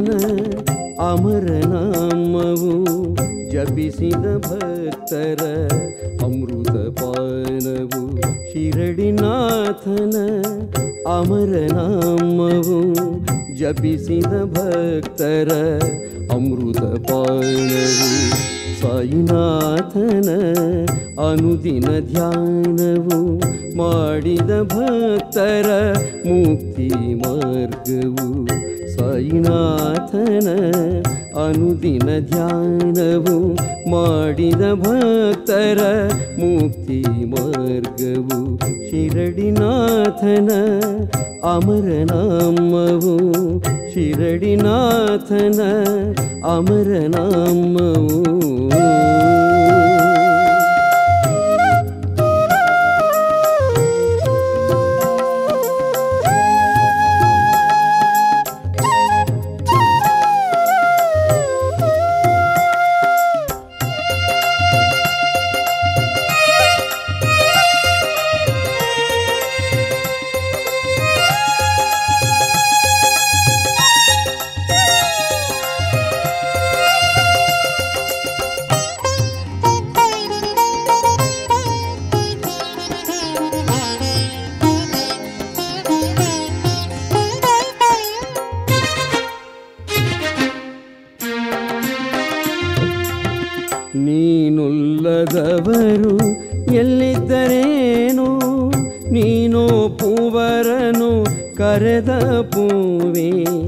ಅಮರನಾಮವು ಜಪಿಸಿದ ಭಕ್ತರ ಅಮೃತ ಪಾನವು ಶಿರಡಿನಾಥನ ಅಮರನಾಮವು ಜಪಿಸಿದ ಭಕ್ತರ ಅಮೃತ ಪಾನವು ಸಾಯಿನಾಥನ ಅನುದಿನ ಧ್ಯಾನವು ಮಾಡಿದ ಭಕ್ತರ ಮುಕ್ತಿ ಮಾರ್ಗವು ಸಾಯಿನಾಥನ ಅನುದಿನ ಧ್ಯಾನವು ಮಾಡಿದ ಭಕ್ತರ ಮುಕ್ತಿ ಮಾರ್ಗವು ಶಿರಡಿನಾಥನ ಅಮರನಾಮವು ಶಿರಡಿನಾಥನ ಅಮರನಾಮವು ನೀನುಲ್ಲದವರು ಎಲ್ಲಿದ್ದರೇನು ನೀನೋ ಪೂವರನು ಕರೆದ ಪೂವೆ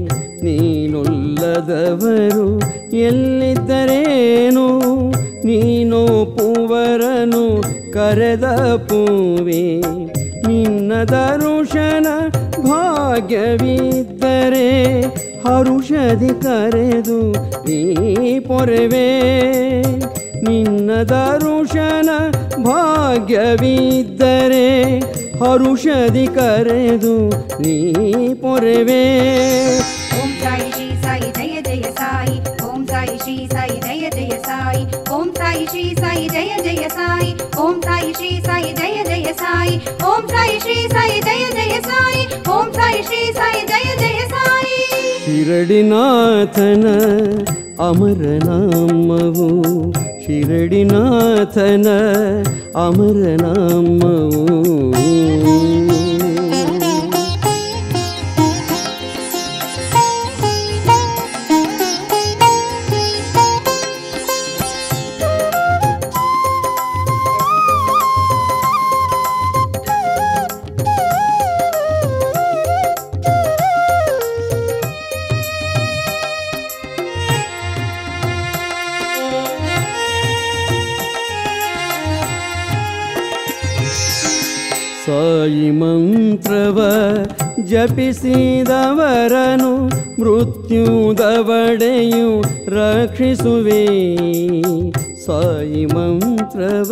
ನೀನುಲ್ಲದವರು ಎಲ್ಲಿದ್ದರೇನು ನೀನೋ ಪೂವರನು ಕರೆದ ಪೂವೆ ನಿನ್ನ ದರುಶನ ಭಾಗ್ಯವಿದ್ದರೆ ಹರುಷದಿ ಕರೆದು ನೀ ಪೊರೆವೆ ನಿನ್ನ ದರುಶನ ಭಾಗ್ಯವಿದ್ದರೆ ಹರುಷದಿ ಕರೆದು ನೀ ಪೊರೆವೆ ಓಂ ಸಾಯಿ ಶ್ರೀ ಸಾಯಿ ಜಯ ಜಯ ಸಾಯಿ ಓಂ ಸಾಯಿ ಶ್ರೀ ಸಾಯಿ ಜಯ ಜಯ ಸಾಯಿ ಓಂ ಸಾಯಿ ಶ್ರೀ ಸಾಯಿ ಜಯ ಜಯ ಸಾಯಿ ಓಂ ಸಾಯಿ ಶ್ರೀ ಸಾಯಿ ಜಯ ಜಯ ಸಾಯಿ ಓಂ ಸಾಯಿ ಶ್ರೀ ಸಾಯಿ ಜಯ ಜಯ ಸಾಯಿ ಓಂ ಸಾಯಿ ಶ್ರೀ ಸಾಯಿ ಜಯ ಜಯ ಸಾಯಿ ಶಿರಡಿನಾಥನ ಅಮರನಾಮವು ಶಿರಡಿನಾಥನ ಅಮರನಾಮವು ಸಾಯಿ ಮಂತ್ರವ ಜಪಿಸಿದವರನು ಮೃತ್ಯುದವಡೆಯು ರಕ್ಷಿಸುವೆ ಸಾಯಿ ಮಂತ್ರವ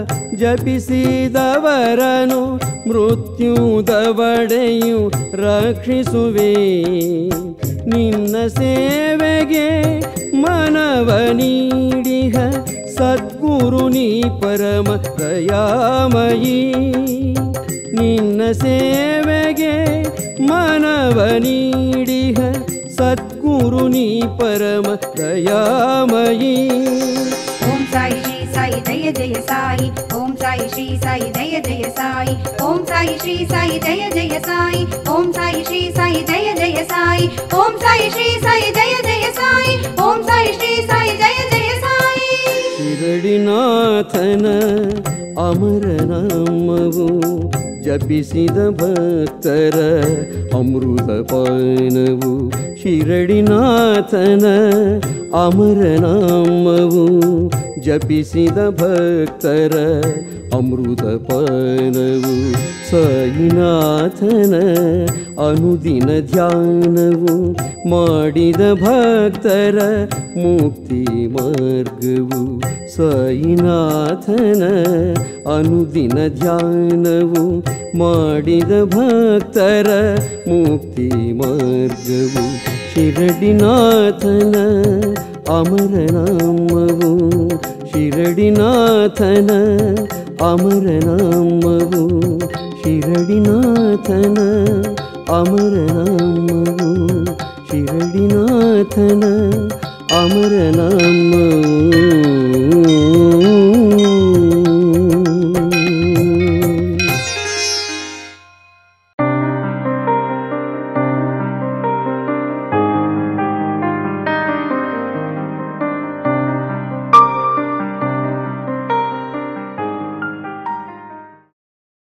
ಜಪಿಸಿದವರನು ಮೃತ್ಯುದವಡೆಯು ರಕ್ಷಿಸುವೆ ನಿನ್ನ ಸೇವೆಗೆ ಮನವ ನೀಡಿಹ ಸದ್ಗುರು ನೀ ಪರಮ ದಯಾಮಯಿ ನಿನ್ನ ಸೇವೆಗೆ ಮನವ ನೀಡಿಹ ಸದ್ಗುರು ನೀ ಪರಮ ದಯಾಮಯಿ ಓಂ ಸಾಯಿ ಶ್ರೀ ಸಾಯಿ ಜಯ ಜಯ ಸಾಯಿ ಓಂ ಸಾಯಿ ಶ್ರೀ ಸಾಯಿ ಜಯ ಜಯ ಸಾಯಿ ಓಂ ಸಾಯಿ ಶ್ರೀ ಸಾಯಿ ಜಯ ಜಯ ಸಾಯಿ ಓಂ ಸಾಯಿ ಶ್ರೀ ಸಾಯಿ ಜಯ ಜಯ ಸಾಯಿ ಓಂ ಸಾಯಿ ಶ್ರೀ ಸಾಯಿ ಜಯ ಜಯ ಸಾಯಿ ಓಂ ಸಾಯಿ ಶ್ರೀ ಸಾಯಿ ಜಯ ಜಯ ಸಾಯಿ ಶಿರಡಿನಾಥನ ಅಮರನಾಮವು ಜಪಿಸಿದ ಭಕ್ತರ ಅಮೃತ ಪಾನವು ಶಿರಡಿನಾಥನ ಅಮರನಾಮವು ಜಪಿಸಿದ ಭಕ್ತರ ಅಮೃತ ಪಾನವು ಸಾಯಿನಾಥನ ಅನುದಿನ ಧ್ಯಾನವು ಮಾಡಿದ ಭಕ್ತರ ಮುಕ್ತಿ ಮಾರ್ಗವು ಸಾಯಿನಾಥನ ಅನುದಿನ ಧ್ಯಾನವು ಮಾಡಿದ ಭಕ್ತರ ಮುಕ್ತಿ ಮಾರ್ಗವು ಶಿರಡಿನಾಥನ ಅಮರನಾಮವು ಶಿರಡಿನಾಥನ ಅಮರನಾಮವು ಶಿರಡಿನಾಥನ ಅಮರನಾಮವು ಶಿರಡಿನಾಥನ ಅಮರನಾಮವು